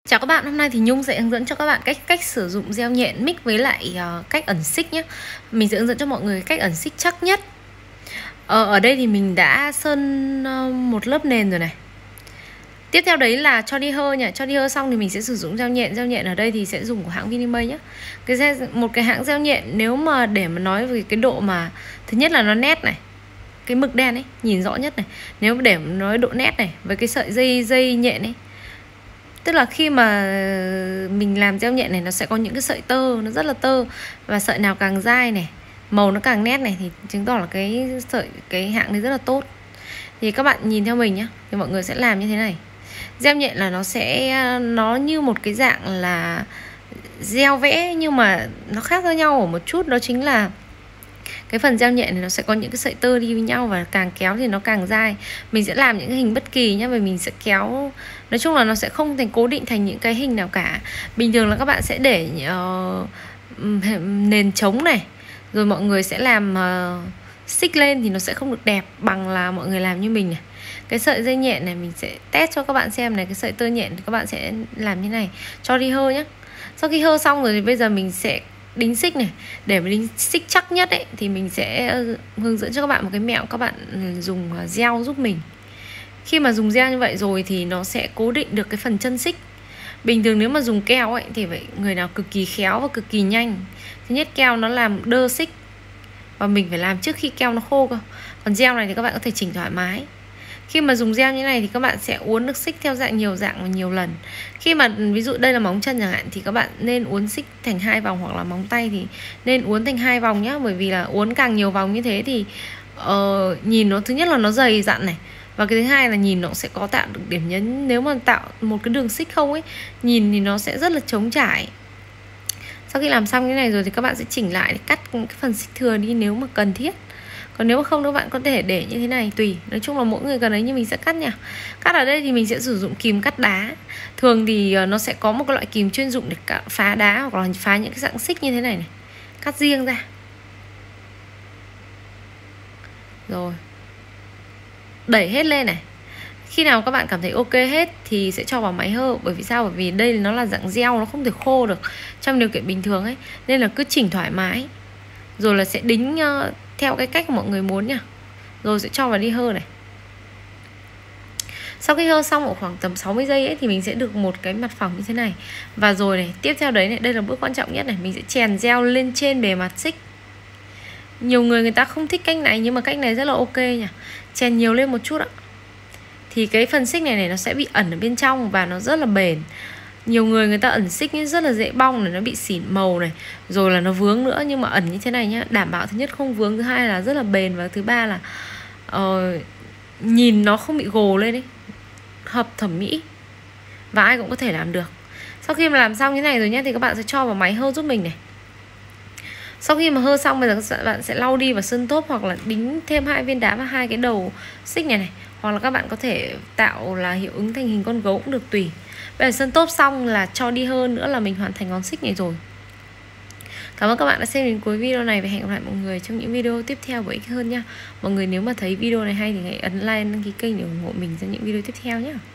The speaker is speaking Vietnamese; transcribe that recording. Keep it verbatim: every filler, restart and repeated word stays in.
Chào các bạn, hôm nay thì Nhung sẽ hướng dẫn cho các bạn cách cách sử dụng gel nhện mix với lại uh, cách ẩn xích nhé. Mình sẽ hướng dẫn cho mọi người cách ẩn xích chắc nhất. Ờ, ở đây thì mình đã sơn uh, một lớp nền rồi này. Tiếp theo đấy là cho đi hơ nhỉ. Cho đi hơ xong thì mình sẽ sử dụng gel nhện. Gel nhện ở đây thì sẽ dùng của hãng Vinimay nhé. Cái gel, một cái hãng gel nhện nếu mà để mà nói về cái độ mà thứ nhất là nó nét này, cái mực đen ấy nhìn rõ nhất này. Nếu để mà nói độ nét này với cái sợi dây dây nhện ấy, tức là khi mà mình làm gel nhện này nó sẽ có những cái sợi tơ, nó rất là tơ, và sợi nào càng dai này, màu nó càng nét này thì chứng tỏ là cái sợi cái hãng này rất là tốt. Thì các bạn nhìn theo mình nhá, thì mọi người sẽ làm như thế này. Gel nhện là nó sẽ nó như một cái dạng là gel vẽ, nhưng mà nó khác với nhau ở một chút, đó chính là cái phần gel nhện này nó sẽ có những cái sợi tơ đi với nhau, và càng kéo thì nó càng dai. Mình sẽ làm những cái hình bất kỳ nhá, và mình sẽ kéo, nói chung là nó sẽ không thành cố định thành những cái hình nào cả. Bình thường là các bạn sẽ để uh, nền trống này, rồi mọi người sẽ làm uh, xích lên thì nó sẽ không được đẹp bằng là mọi người làm như mình này. Cái sợi dây nhện này mình sẽ test cho các bạn xem này, cái sợi tơ nhện thì các bạn sẽ làm như này, cho đi hơ nhé. Sau khi hơ xong rồi thì bây giờ mình sẽ đính xích này. Để mà đính xích chắc nhất ấy thì mình sẽ hướng dẫn cho các bạn một cái mẹo, các bạn dùng gel giúp mình. Khi mà dùng gel như vậy rồi thì nó sẽ cố định được cái phần chân xích. Bình thường nếu mà dùng keo ấy thì phải người nào cực kỳ khéo và cực kỳ nhanh. Thứ nhất, keo nó làm đơ xích, và mình phải làm trước khi keo nó khô cơ. Còn gel này thì các bạn có thể chỉnh thoải mái. Khi mà dùng gel như này thì các bạn sẽ uốn được xích theo dạng nhiều dạng và nhiều lần. Khi mà ví dụ đây là móng chân chẳng hạn thì các bạn nên uốn xích thành hai vòng, hoặc là móng tay thì nên uốn thành hai vòng nhá. Bởi vì là uốn càng nhiều vòng như thế thì uh, nhìn nó, thứ nhất là nó dày dặn này, và cái thứ hai là nhìn nó sẽ có tạo được điểm nhấn. Nếu mà tạo một cái đường xích không ấy, nhìn thì nó sẽ rất là trống trải. Sau khi làm xong cái này rồi thì các bạn sẽ chỉnh lại để cắt cái phần xích thừa đi nếu mà cần thiết. Còn nếu mà không, các bạn có thể để như thế này, tùy. Nói chung là mỗi người cần ấy, như mình sẽ cắt nha. Cắt ở đây thì mình sẽ sử dụng kìm cắt đá. Thường thì nó sẽ có một cái loại kìm chuyên dụng để phá đá, hoặc là phá những cái dạng xích như thế này này. Cắt riêng ra. Rồi, đẩy hết lên này. Khi nào các bạn cảm thấy ok hết thì sẽ cho vào máy hơ. Bởi vì sao? Bởi vì đây nó là dạng gel, nó không thể khô được trong điều kiện bình thường ấy. Nên là cứ chỉnh thoải mái. Rồi là sẽ đính uh, theo cái cách mọi người muốn nha. Rồi sẽ cho vào đi hơ này. Sau khi hơ xong ở khoảng tầm sáu mươi giây ấy thì mình sẽ được một cái mặt phẳng như thế này. Và rồi này, tiếp theo đấy này, đây là bước quan trọng nhất này, mình sẽ chèn gel lên trên bề mặt xích. Nhiều người người ta không thích cách này, nhưng mà cách này rất là ok nha. Chèn nhiều lên một chút ạ. Thì cái phần xích này này nó sẽ bị ẩn ở bên trong và nó rất là bền. Nhiều người người ta ẩn xích rất là dễ bong này, nó bị xỉn màu này, rồi là nó vướng nữa. Nhưng mà ẩn như thế này nhá, đảm bảo thứ nhất không vướng, thứ hai là rất là bền, và thứ ba là uh, nhìn nó không bị gồ lên ấy, hợp thẩm mỹ, và ai cũng có thể làm được. Sau khi mà làm xong như này rồi nhá, thì các bạn sẽ cho vào máy hơ giúp mình này. Sau khi mà hơ xong, bây giờ bạn sẽ lau đi và sơn tốp, hoặc là đính thêm hai viên đá vào hai cái đầu xích này này, hoặc là các bạn có thể tạo là hiệu ứng thành hình con gấu cũng được, tùy. Bây giờ sơn tốp xong là cho đi hơn nữa là mình hoàn thành ngón xích này rồi. Cảm ơn các bạn đã xem đến cuối video này, và hẹn gặp lại mọi người trong những video tiếp theo bổ ích hơn nha. Mọi người nếu mà thấy video này hay thì hãy ấn like, đăng ký kênh để ủng hộ mình trong những video tiếp theo nhé.